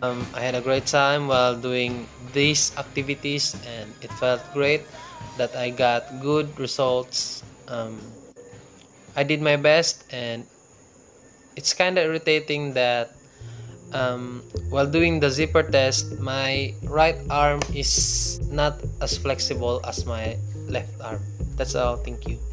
I had a great time while doing these activities, and it felt great that I got good results. I did my best, and it's kind of irritating that while doing the zipper test, my right arm is not as flexible as my left arm. That's all. Thank you.